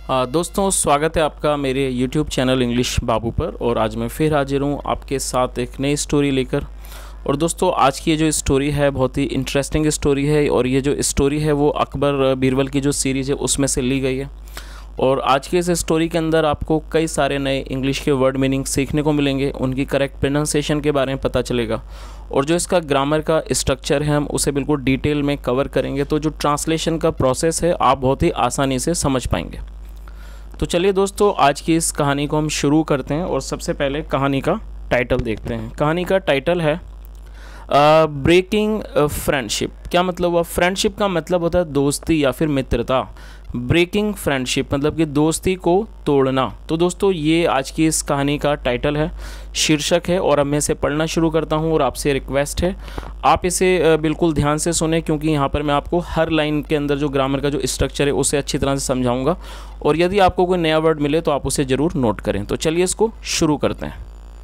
दोस्तों, स्वागत है आपका मेरे YouTube चैनल इंग्लिश बाबू पर। और आज मैं फिर हाजिर हूँ आपके साथ एक नई स्टोरी लेकर। और दोस्तों, आज की ये जो स्टोरी है बहुत ही इंटरेस्टिंग स्टोरी है। और ये जो स्टोरी है वो अकबर बीरबल की जो सीरीज़ है उसमें से ली गई है। और आज की इस स्टोरी के अंदर आपको कई सारे नए इंग्लिश के वर्ड मीनिंग सीखने को मिलेंगे, उनकी करेक्ट प्रोनाउंसिएशन के बारे में पता चलेगा। और जो इसका ग्रामर का स्ट्रक्चर है हम उसे बिल्कुल डिटेल में कवर करेंगे, तो जो ट्रांसलेशन का प्रोसेस है आप बहुत ही आसानी से समझ पाएंगे। तो चलिए दोस्तों, आज की इस कहानी को हम शुरू करते हैं। और सबसे पहले कहानी का टाइटल देखते हैं। कहानी का टाइटल है ब्रेकिंग फ्रेंडशिप। क्या मतलब हुआ? फ्रेंडशिप का मतलब होता है दोस्ती या फिर मित्रता। ब्रेकिंग फ्रेंडशिप मतलब कि दोस्ती को तोड़ना। तो दोस्तों, ये आज की इस कहानी का टाइटल है, शीर्षक है। और अब मैं इसे पढ़ना शुरू करता हूँ और आपसे रिक्वेस्ट है आप इसे बिल्कुल ध्यान से सुने, क्योंकि यहाँ पर मैं आपको हर लाइन के अंदर जो ग्रामर का जो स्ट्रक्चर है उसे अच्छी तरह से समझाऊंगा। और यदि आपको कोई नया वर्ड मिले तो आप उसे ज़रूर नोट करें। तो चलिए इसको शुरू करते हैं।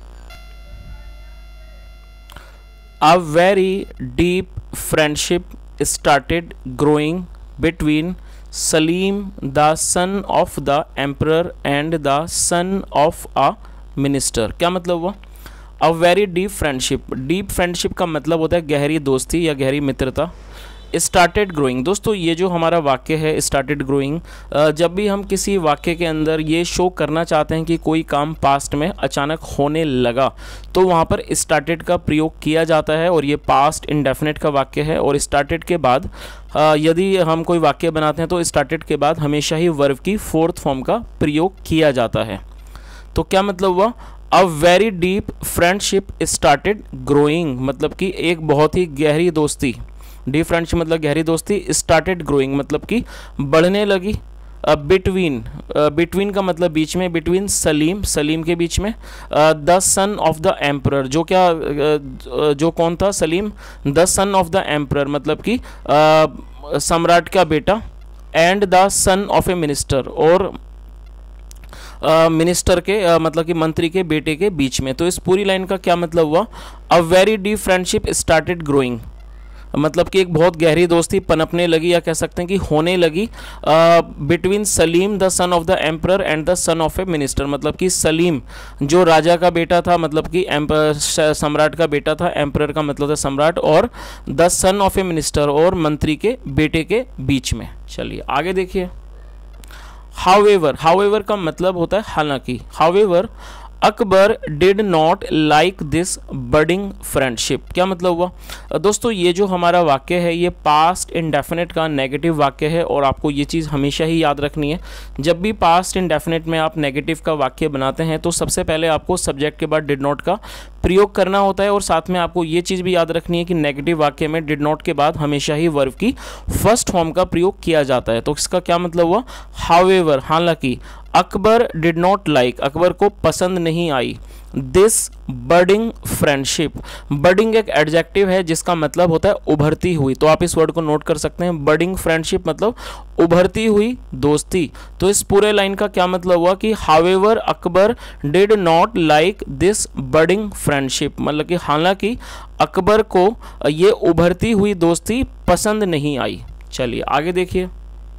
A very deep friendship started growing between Salim, the son of the emperor, and the son of a minister। क्या मतलब हुआ? A very deep friendship। Deep friendship का मतलब होता है गहरी दोस्ती या गहरी मित्रता। स्टार्टेड ग्रोइंग, दोस्तों ये जो हमारा वाक्य है स्टार्टेड ग्रोइंग, जब भी हम किसी वाक्य के अंदर ये शो करना चाहते हैं कि कोई काम पास्ट में अचानक होने लगा, तो वहाँ पर स्टार्टेड का प्रयोग किया जाता है। और ये पास्ट इंडेफिनिट का वाक्य है। और स्टार्टेड के बाद यदि हम कोई वाक्य बनाते हैं तो स्टार्टेड के बाद हमेशा ही वर्ब की फोर्थ फॉर्म का प्रयोग किया जाता है। तो क्या मतलब हुआ? A very deep friendship started growing, मतलब कि एक बहुत ही गहरी दोस्ती। डीप फ्रेंडशिप मतलब गहरी दोस्ती। स्टार्टेड ग्रोइंग मतलब कि बढ़ने लगी। बिटवीन, बिटवीन का मतलब बीच में। बिटवीन सलीम, सलीम के बीच में। The son of the emperor, जो क्या जो कौन था? Salim. The son of the emperor मतलब कि सम्राट का बेटा। And the son of a minister, और मिनिस्टर के मतलब कि मंत्री के बेटे के बीच में। तो इस पूरी लाइन का क्या मतलब हुआ? A very deep friendship started growing, मतलब कि एक बहुत गहरी दोस्ती पनपने लगी, या कह सकते हैं कि होने लगी, between Salim the son of the emperor and the son of a minister. मतलब कि सलीम जो राजा का बेटा था, मतलब कि सम्राट का बेटा था, एम्परर का मतलब था सम्राट, और the son of a minister और मंत्री के बेटे के बीच में। चलिए आगे देखिए। हाउएवर, हाउएवर का मतलब होता है हालांकि। However Akbar did not like this budding friendship. क्या मतलब हुआ? दोस्तों ये जो हमारा वाक्य है ये पास्ट इंडेफिनिट का नेगेटिव वाक्य है। और आपको ये चीज़ हमेशा ही याद रखनी है, जब भी पास्ट इंडेफिनिट में आप नेगेटिव का वाक्य बनाते हैं तो सबसे पहले आपको सब्जेक्ट के बाद डिड नॉट का प्रयोग करना होता है। और साथ में आपको ये चीज़ भी याद रखनी है कि नेगेटिव वाक्य में डिड नॉट के बाद हमेशा ही वर्ब की फर्स्ट फॉर्म का प्रयोग किया जाता है। तो इसका क्या मतलब हुआ? हाउएवर, हालांकि, Akbar did not like, Akbar को पसंद नहीं आई, दिस बडिंग फ्रेंडशिप। बडिंग एक एडजेक्टिव है जिसका मतलब होता है उभरती हुई। तो आप इस वर्ड को नोट कर सकते हैं, बडिंग फ्रेंडशिप मतलब उभरती हुई दोस्ती। तो इस पूरे लाइन का क्या मतलब हुआ कि however Akbar did not like this budding friendship, मतलब कि हालांकि अकबर को ये उभरती हुई दोस्ती पसंद नहीं आई। चलिए आगे देखिए।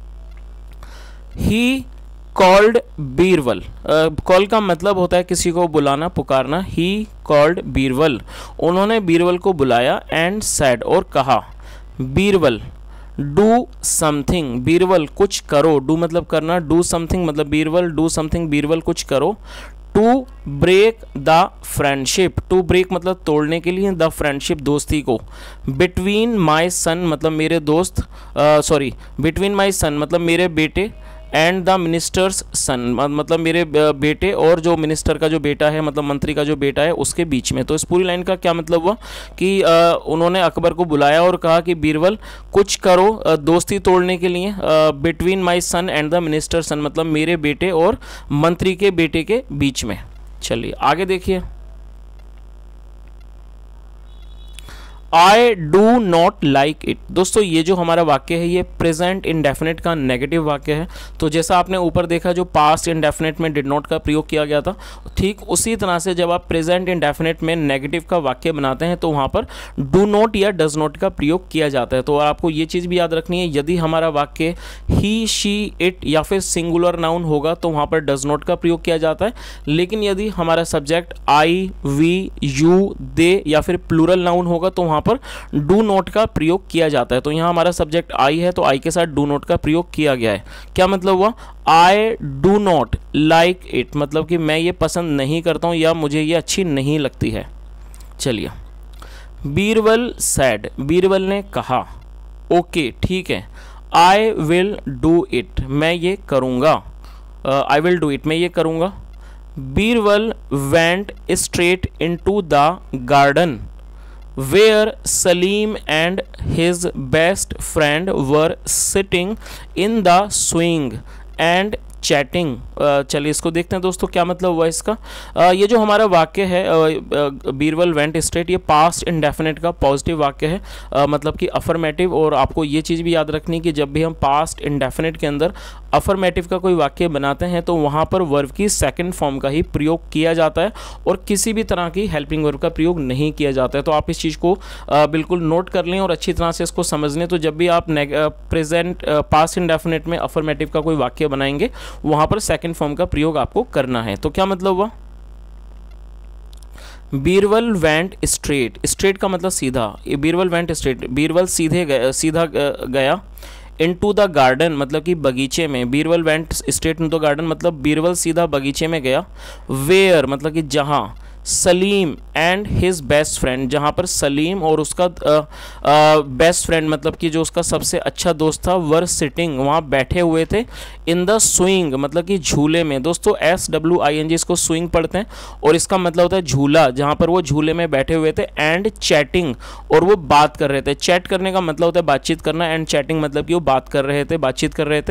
ही कॉल्ड बीरबल, कॉल का मतलब होता है किसी को बुलाना, पुकारना। ही कॉल्ड बीरबल, उन्होंने बीरबल को बुलाया। एंड सैड, और कहा, बीरबल डू समथिंग, बीरबल कुछ करो। डू मतलब करना, डू समथिंग मतलब बीरबल डू समथिंग, बीरबल कुछ करो। To break the friendship, to break मतलब तोड़ने के लिए, द फ्रेंडशिप दोस्ती को। बिटवीन माई सन मतलब मेरे दोस्त, सॉरी, बिटवीन माई सन मतलब मेरे बेटे, एंड द मिनिस्टर्स सन मतलब मेरे बेटे और जो मिनिस्टर का जो बेटा है, मतलब मंत्री का जो बेटा है, उसके बीच में। तो इस पूरी लाइन का क्या मतलब हुआ कि उन्होंने अकबर को बुलाया और कहा कि बीरबल कुछ करो दोस्ती तोड़ने के लिए। Between my son and the minister son मतलब मेरे बेटे और मंत्री के बेटे के बीच में। चलिए आगे देखिए। I do not like it. दोस्तों ये जो हमारा वाक्य है ये प्रेजेंट इंडेफिनिट का नेगेटिव वाक्य है। तो जैसा आपने ऊपर देखा जो पास्ट इंडेफिनिट में डिड नॉट का प्रयोग किया गया था, ठीक उसी तरह से जब आप प्रेजेंट इंडेफिनिट में नेगेटिव का वाक्य बनाते हैं तो वहाँ पर डू नॉट या डज नॉट का प्रयोग किया जाता है। तो आपको ये चीज़ भी याद रखनी है, यदि हमारा वाक्य ही, शी, इट या फिर सिंगुलर नाउन होगा तो वहाँ पर डज नॉट का प्रयोग किया जाता है। लेकिन यदि हमारा subject I, we, you, they या फिर प्लूरल नाउन होगा तो वहाँ पर डू नॉट का प्रयोग किया जाता है। तो यहाँ हमारा सब्जेक्ट आई है तो आई के साथ डू नॉट का प्रयोग किया गया है। क्या मतलब हुआ? I do not like it, मतलब कि मैं ये पसंद नहीं करता हूँ या मुझे ये अच्छी नहीं लगती है। चलिए, बीरबल सैड, बीरबल ने कहा। ओके ठीक है, आई विल डू इट, मैं ये करूँगा। आई विल डू इट, मैं ये करूँगा। Birbal went straight into the garden where Salim and his best friend were sitting in the swing and chatting. चलिए इसको देखते हैं दोस्तों क्या मतलब हुआ इसका। ये जो हमारा वाक्य है बीरबल वेंट स्ट्रेट, ये पास्ट इंडेफिनिट का पॉजिटिव वाक्य है, मतलब कि अफर्मेटिव। और आपको ये चीज़ भी याद रखनी कि जब भी हम पास्ट इंडेफिनिट के अंदर अफर्मेटिव का कोई वाक्य बनाते हैं तो वहाँ पर वर्ब की सेकंड फॉर्म का ही प्रयोग किया जाता है और किसी भी तरह की हेल्पिंग वर्ब का प्रयोग नहीं किया जाता है। तो आप इस चीज़ को बिल्कुल नोट कर लें और अच्छी तरह से इसको समझ लें। तो जब भी आप प्रेजेंट पास्ट इंडेफिनिट में अफर्मेटिव का कोई वाक्य बनाएंगे वहां पर सेकंड फॉर्म का प्रयोग आपको करना है। तो क्या मतलब हुआ? बीरबल वेंट स्ट्रेट, स्ट्रेट का मतलब सीधा, बीरबल वेंट स्ट्रेट, बीरबल सीधा गया। इनटू द गार्डन मतलब कि बगीचे में, Birbal went straight into the garden मतलब बीरबल सीधा बगीचे में गया। वेयर मतलब कि जहां, Salim and his best friend, जहाँ पर सलीम और उसका बेस्ट फ्रेंड मतलब कि जो उसका सबसे अच्छा दोस्त था, वर सिटिंग वहाँ बैठे हुए थे। इन द स्विंग मतलब कि झूले में। दोस्तों SWING इसको स्विंग पढ़ते हैं और इसका मतलब होता है झूला, जहाँ पर वो झूले में बैठे हुए थे। एंड चैटिंग और वो बात कर रहे थे। चैट करने का मतलब होता है बातचीत करना, एंड चैटिंग मतलब कि वो बात कर रहे थे, बातचीत कर रहे थे।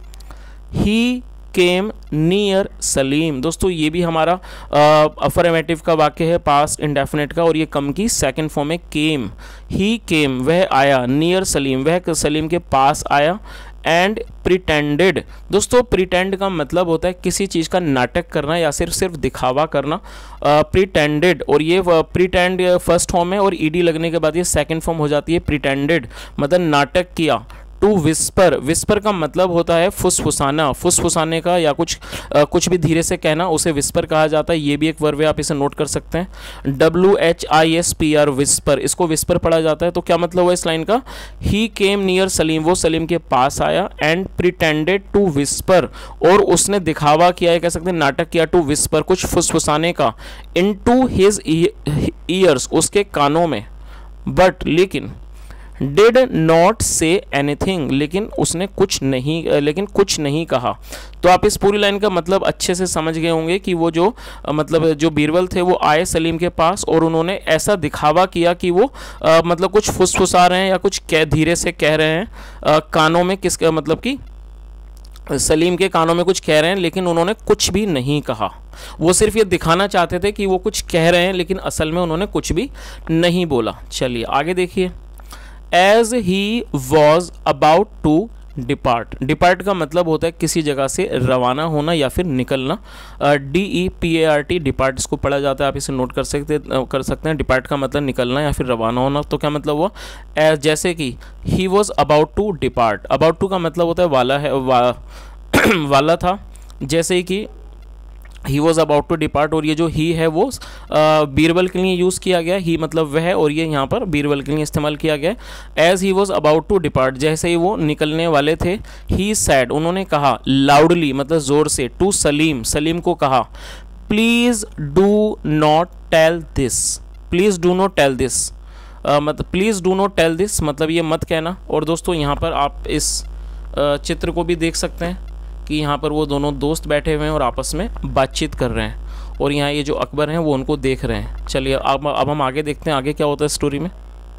ही केम नियर सलीम, दोस्तों ये भी हमारा अफर्मेटिव का वाक्य है पास्ट इंडेफिनिट का और ये कम की सेकंड फॉर्म है केम। ही केम वह आया, नियर सलीम वह सलीम के पास आया। एंड प्रिटेंडेड, दोस्तों प्रिटेंड का मतलब होता है किसी चीज़ का नाटक करना या सिर्फ दिखावा करना। प्रिटेंडेड और ये प्रिटेंड फर्स्ट फॉर्म है और ईडी लगने के बाद ये सेकंड फॉर्म हो जाती है। प्रिटेंडेड मतलब नाटक किया। टू विस्पर, विस्पर का मतलब होता है फुसफुसाना, फुसफुसाने का या कुछ भी धीरे से कहना, उसे विस्पर कहा जाता है। ये भी एक वर्ब है, आप इसे नोट कर सकते हैं। WHISPR विस्पर, इसको विस्पर पढ़ा जाता है। तो क्या मतलब हुआ इस लाइन का? ही केम नियर सलीम, वो सलीम के पास आया। एंड प्रिटेंडेड टू विस्पर और उसने दिखावा किया है, कह सकते हैं नाटक किया। टू विस्पर कुछ फुसफुसाने का। इनटू हिज ईयर्स उसके कानों में। बट लेकिन डिड नॉट से एनीथिंग लेकिन उसने कुछ नहीं कहा। तो आप इस पूरी लाइन का मतलब अच्छे से समझ गए होंगे कि वो जो मतलब जो बीरबल थे वो आए सलीम के पास और उन्होंने ऐसा दिखावा किया कि वो मतलब कुछ फुसफुसा रहे हैं या कुछ धीरे से कह रहे हैं कानों में, किसका मतलब कि सलीम के कानों में कुछ कह रहे हैं, लेकिन उन्होंने कुछ भी नहीं कहा। वो सिर्फ ये दिखाना चाहते थे कि वो कुछ कह रहे हैं लेकिन असल में उन्होंने कुछ भी नहीं बोला। चलिए आगे देखिए। As he was about to depart, depart का मतलब होता है किसी जगह से रवाना होना या फिर निकलना। DEPART डिपार्ट इसको पढ़ा जाता है, आप इसे नोट कर सकते हैं। डिपार्ट का मतलब निकलना या फिर रवाना होना। तो क्या मतलब हुआ? जैसे कि he was about to depart, about to का मतलब होता है वाला है, वाला था। जैसे कि he was about to depart और ये जो ही है वो बीरबल के लिए यूज़ किया गया। ही मतलब वह और ये यहाँ पर बीरबल के लिए इस्तेमाल किया गया। As he was about to depart जैसे ही वो निकलने वाले थे। ही सैड उन्होंने कहा, लाउडली मतलब ज़ोर से। टू सलीम सलीम को कहा, please do not tell this, please do not tell this मतलब please do not tell this मतलब ये मत कहना। और दोस्तों यहाँ पर आप इस चित्र को भी देख सकते हैं कि यहाँ पर वो दोनों दोस्त बैठे हुए हैं और आपस में बातचीत कर रहे हैं और यहाँ ये जो अकबर हैं वो उनको देख रहे हैं। चलिए अब हम आगे देखते हैं आगे क्या होता है स्टोरी में।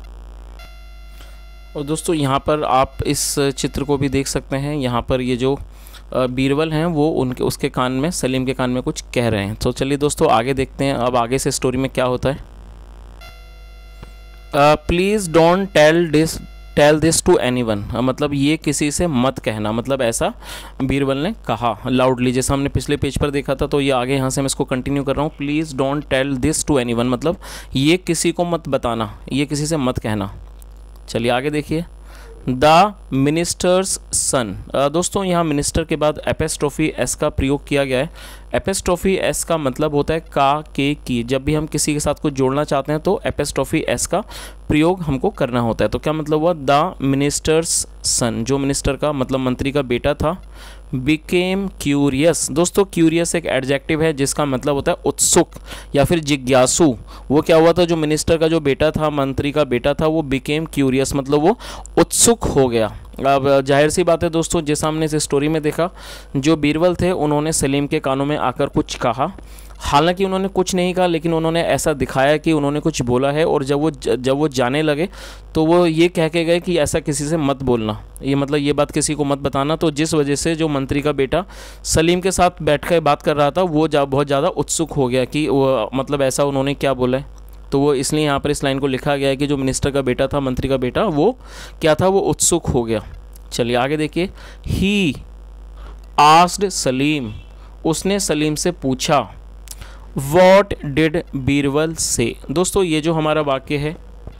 और दोस्तों यहाँ पर आप इस चित्र को भी देख सकते हैं। यहाँ पर ये जो बीरबल हैं वो उसके कान में, सलीम के कान में कुछ कह रहे हैं। तो चलिए दोस्तों आगे देखते हैं अब आगे से स्टोरी में क्या होता है। Please don't tell this to anyone, मतलब ये किसी से मत कहना, मतलब ऐसा बीरबल ने कहा लाउडली, जैसा हमने पिछले पेज पर देखा था। तो ये आगे यहाँ से मैं इसको कंटिन्यू कर रहा हूँ। Please don't tell this to anyone, मतलब ये किसी को मत बताना, ये किसी से मत कहना। चलिए आगे देखिए। द मिनिस्टर्स सन, दोस्तों यहाँ मिनिस्टर के बाद एपेस्ट्रोफी एस का प्रयोग किया गया है। एपेस्ट्रोफी एस का मतलब होता है का, के, की। जब भी हम किसी के साथ कुछ जोड़ना चाहते हैं तो एपेस्ट्रोफी एस का प्रयोग हमको करना होता है। तो क्या मतलब हुआ, द मिनिस्टर्स सन, जो मिनिस्टर का मतलब मंत्री का बेटा था, बिकेम क्यूरियस। दोस्तों क्यूरियस एक एडजेक्टिव है जिसका मतलब होता है उत्सुक या फिर जिज्ञासु। वो क्या हुआ था, जो मिनिस्टर का जो बेटा था, मंत्री का बेटा था, वो बिकेम क्यूरियस, मतलब वो उत्सुक हो गया। अब जाहिर सी बात है दोस्तों, जैसा हमने इस स्टोरी में देखा, जो बीरबल थे उन्होंने सलीम के कानों में आकर कुछ कहा। हालांकि उन्होंने कुछ नहीं कहा, लेकिन उन्होंने ऐसा दिखाया कि उन्होंने कुछ बोला है। और जब वो जाने लगे तो वो ये कह के गए कि ऐसा किसी से मत बोलना, ये मतलब ये बात किसी को मत बताना। तो जिस वजह से जो मंत्री का बेटा सलीम के साथ बैठ कर बात कर रहा था, वो बहुत ज़्यादा उत्सुक हो गया कि वो मतलब ऐसा उन्होंने क्या बोला है। तो वो इसलिए यहाँ पर इस लाइन को लिखा गया है कि जो मिनिस्टर का बेटा था, मंत्री का बेटा, वो क्या था, वो उत्सुक हो गया। चलिए आगे देखिए। ही आस्क्ड सलीम, उसने सलीम से पूछा। वॉट डिड बीरबल से, दोस्तों ये जो हमारा वाक्य है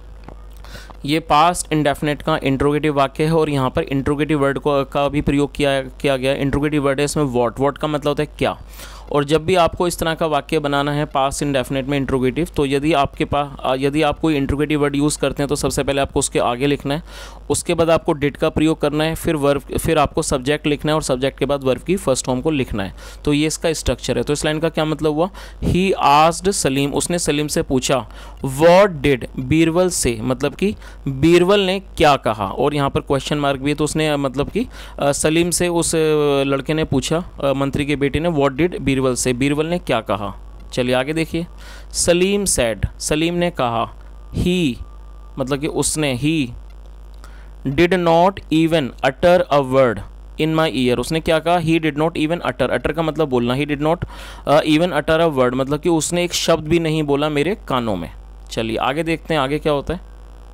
ये पास्ट इंडेफिनेट का इंट्रोगेटिव वाक्य है और यहाँ पर इंट्रोगेटिव वर्ड का भी प्रयोग किया गया। इंट्रोगेटिव वर्ड है इसमें वॉट का मतलब होता है क्या। और जब भी आपको इस तरह का वाक्य बनाना है पास्ट इंडेफिनेट में इंट्रोगेटिव, तो यदि आप कोई इंट्रोगेटिव वर्ड यूज़ करते हैं तो सबसे पहले आपको उसके आगे लिखना है, उसके बाद आपको डिड का प्रयोग करना है, फिर आपको सब्जेक्ट लिखना है और सब्जेक्ट के बाद वर्ब की फर्स्ट फॉर्म को लिखना है। तो ये इसका स्ट्रक्चर है। तो इस लाइन का क्या मतलब हुआ, ही आस्क्ड सलीम, उसने सलीम से पूछा। व्हाट डिड बीरबल से, मतलब कि बीरबल ने क्या कहा। और यहाँ पर क्वेश्चन मार्क भी है, तो उसने मतलब कि सलीम से उस लड़के ने पूछा, मंत्री के बेटे ने, व्हाट डिड बीरबल से, बीरबल ने क्या कहा। चलिए आगे देखिए। सलीम सैड, सलीम ने कहा। ही मतलब कि उसने, he did not even utter a word in my ear, उसने क्या कहा, he did not even utter, utter का मतलब बोलना, he did not even utter a word, मतलब कि उसने एक शब्द भी नहीं बोला मेरे कानों में। चलिए आगे देखते हैं आगे क्या होता है।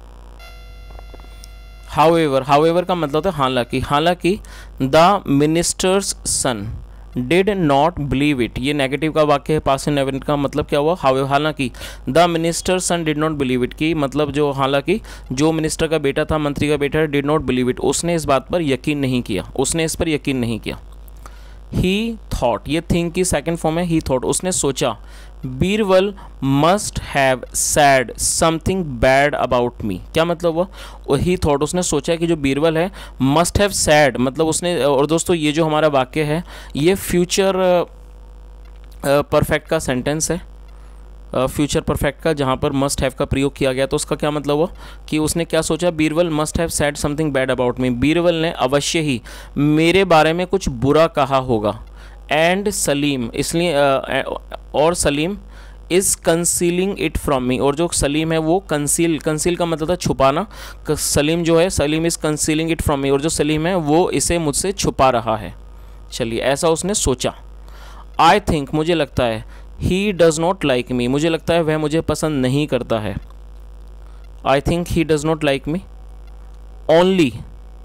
हाउएवर का मतलब होता है हालांकि। हालांकि the ministers son did not believe it, ये नेगेटिव का वाक्य है, पास्ट इंडेफिनिट का मतलब क्या हुआ, हालांकि। The minister son did not believe it, की मतलब जो हालांकि जो मिनिस्टर का बेटा था, मंत्री का बेटा, डिड नॉट बिलीव इट, उसने इस बात पर यकीन नहीं किया, उसने इस पर यकीन नहीं किया। ही थॉट, ये थिंक की सेकंड फॉर्म है, ही थॉट, उसने सोचा। Birbal must have said something bad about me, क्या मतलब हुआ, ही थॉट, उसने सोचा कि जो बीरबल है, मस्ट हैव सैड मतलब उसने। और दोस्तों ये जो हमारा वाक्य है ये फ्यूचर परफेक्ट का सेंटेंस है, फ्यूचर परफेक्ट का, जहाँ पर मस्ट हैव का प्रयोग किया गया। तो उसका क्या मतलब हुआ कि उसने क्या सोचा, Birbal must have said something bad about me, Birbal ने अवश्य ही मेरे बारे में कुछ बुरा कहा होगा। एंड सलीम, इसलिए और Salim is concealing it from me, और जो सलीम है वो कंसील का मतलब था छुपाना, सलीम जो है, Salim is concealing it from me, और जो सलीम है वो इसे मुझसे छुपा रहा है। चलिए ऐसा उसने सोचा। आई थिंक, मुझे लगता है, he does not like me, मुझे लगता है वह मुझे पसंद नहीं करता है। I think he does not like me. Only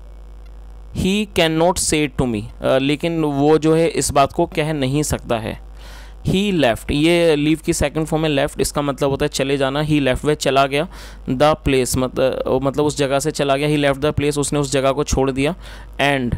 he can not say it to me, लेकिन वो जो है इस बात को कह नहीं सकता है। ही लेफ्ट, ये लीव की सेकंड फॉर्म में लेफ्ट, इसका मतलब होता है चले जाना। ही लेफ्ट, वह चला गया। द प्लेस मतलब उस जगह से चला गया। ही लेफ्ट द प्लेस, उसने उस जगह को छोड़ दिया। एंड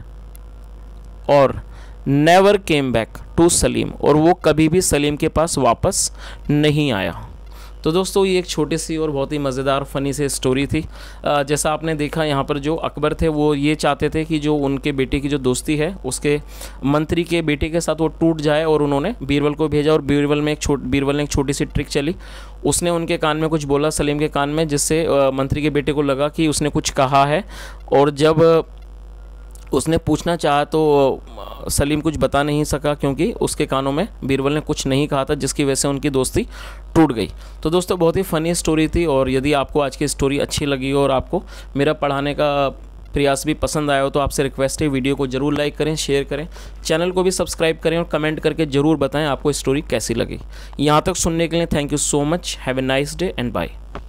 और never came back to Salim, और वो कभी भी सलीम के पास वापस नहीं आया। तो दोस्तों ये एक छोटी सी और बहुत ही मज़ेदार फ़नी सी स्टोरी थी। जैसा आपने देखा यहाँ पर जो अकबर थे वो ये चाहते थे कि जो उनके बेटे की जो दोस्ती है उसके मंत्री के बेटे के साथ वो टूट जाए, और उन्होंने बीरबल को भेजा। और बीरबल ने एक छोटी सी ट्रिक चली, उसने उनके कान में कुछ बोला, सलीम के कान में, जिससे मंत्री के बेटे को लगा कि उसने कुछ कहा है। और जब उसने पूछना चाहा तो सलीम कुछ बता नहीं सका, क्योंकि उसके कानों में बीरबल ने कुछ नहीं कहा था, जिसकी वजह से उनकी दोस्ती टूट गई। तो दोस्तों बहुत ही फ़नी स्टोरी थी, और यदि आपको आज की स्टोरी अच्छी लगी हो और आपको मेरा पढ़ाने का प्रयास भी पसंद आया हो तो आपसे रिक्वेस्ट है वीडियो को ज़रूर लाइक करें, शेयर करें, चैनल को भी सब्सक्राइब करें और कमेंट करके ज़रूर बताएं आपको स्टोरी कैसी लगी। यहाँ तक सुनने के लिए thank you so much. Have a nice day and bye.